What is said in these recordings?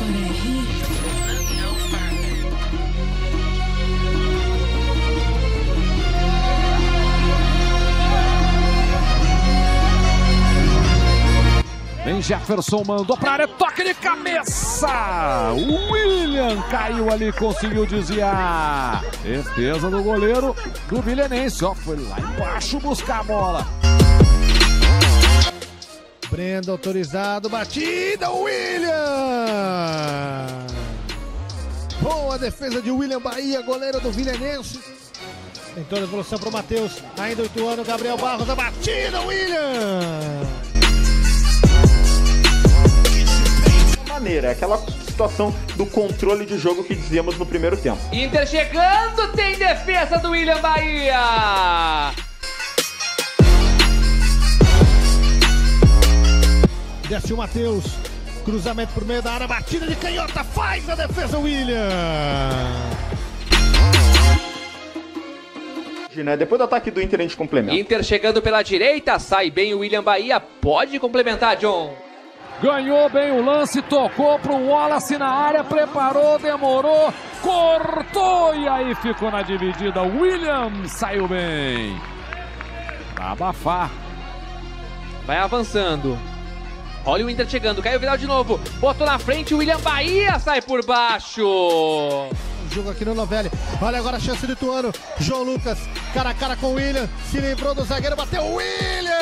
Vem Jefferson, mandou pra área, toque de cabeça! O William caiu ali, conseguiu desviar. Defesa do goleiro do Vilhenense, ó, foi lá embaixo buscar a bola. Brenda autorizado, batida, William! Boa defesa de William Bahia, goleiro do Vilhenense. Tentou a devolução para o Matheus, ainda 8 anos, Gabriel Barros, a batida, William! É aquela situação do controle de jogo que dizíamos no primeiro tempo. Inter chegando, tem defesa do William Bahia. Desce o Matheus, cruzamento por meio da área, batida de canhota, faz a defesa William. Depois do ataque do Inter a gente complementa. Inter chegando pela direita, sai bem o William Bahia, pode complementar, John. Ganhou bem o lance, tocou pro Wallace na área, preparou, demorou, cortou e aí ficou na dividida. William saiu bem. Pra abafar. Vai avançando. Olha o Inter chegando, caiu o Vidal de novo. Botou na frente, o William Bahia sai por baixo. Jogo aqui no Novelli. Olha agora a chance do Ituano. João Lucas, cara a cara com o William. Se livrou do zagueiro, bateu o William.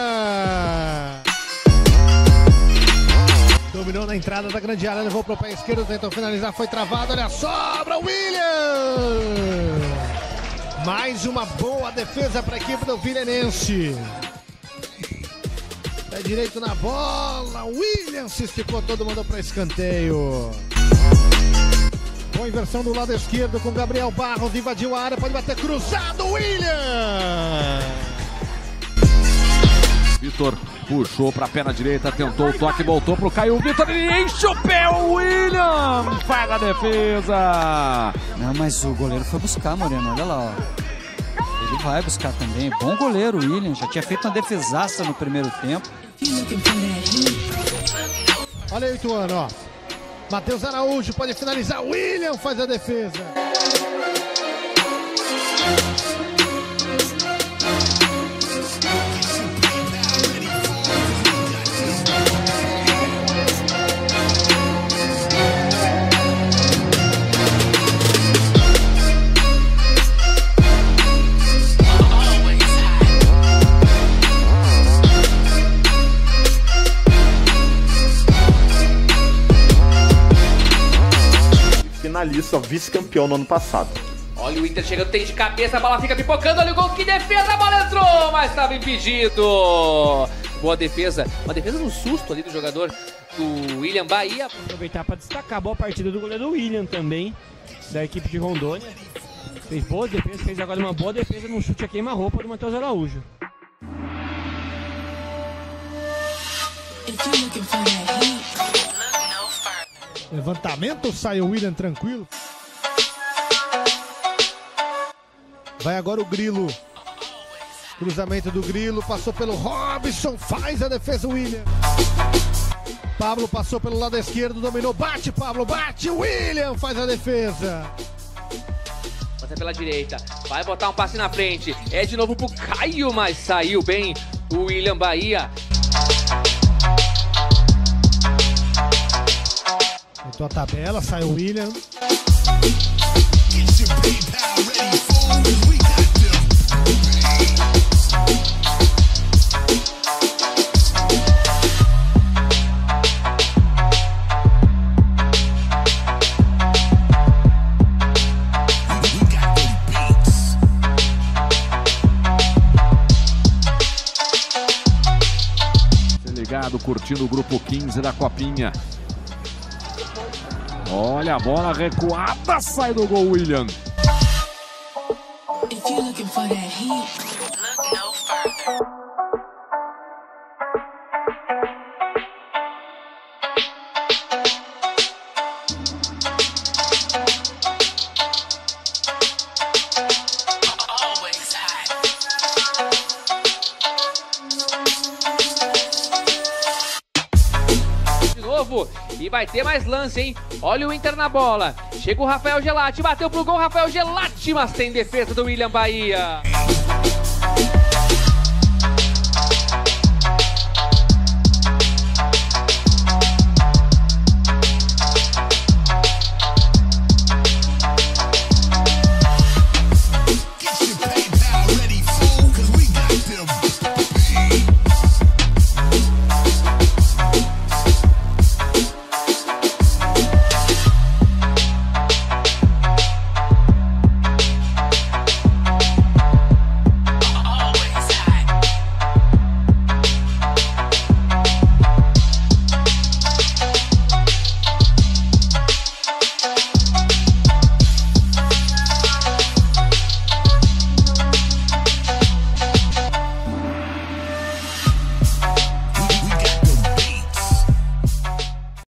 Dominou na entrada da grande área, levou pro pé esquerdo, tentou finalizar, foi travado, olha a sobra, William! Mais uma boa defesa para a equipe do Vilhenense. Pé direito na bola, William se esticou todo, mandou para escanteio. Boa inversão do lado esquerdo com Gabriel Barros, invadiu a área, pode bater cruzado, William! Vitor puxou pra perna direita, tentou o toque, voltou pro Caio Vitor, ele enche o pé, o William faz a defesa. Não, mas o goleiro foi buscar, Moreno, olha lá, ó. Ele vai buscar também, bom goleiro o William, já tinha feito uma defesaça no primeiro tempo. Olha aí o Ituano, ó. Matheus Araújo pode finalizar, o William faz a defesa. Finalista, vice-campeão no ano passado. Olha o Inter chegando, tem de cabeça, a bola fica pipocando, olha o gol, que defesa, a bola entrou, mas estava impedido. Boa defesa, uma defesa no susto ali do jogador do William Bahia. Aproveitar para destacar a boa partida do goleiro William também, da equipe de Rondônia. Fez boa defesa, fez agora uma boa defesa num chute a queima-roupa do Matheus Araújo. Levantamento, sai o William tranquilo. Vai agora o Grilo. Cruzamento do Grilo, passou pelo Robson, faz a defesa o William. Pablo passou pelo lado esquerdo, dominou, bate Pablo, bate, William faz a defesa. Passa pela direita, vai botar um passe na frente, é de novo pro Caio, mas saiu bem o William Bahia. Botou a tabela, sai o William. Ligado, curtindo o grupo 15 da Copinha. Olha a bola recuada, sai do gol William. De novo, jogo. E vai ter mais lance, hein? Olha o Inter na bola. Chega o Rafael Gelatti, bateu pro gol, Rafael Gelatti, mas tem defesa do William Bahia.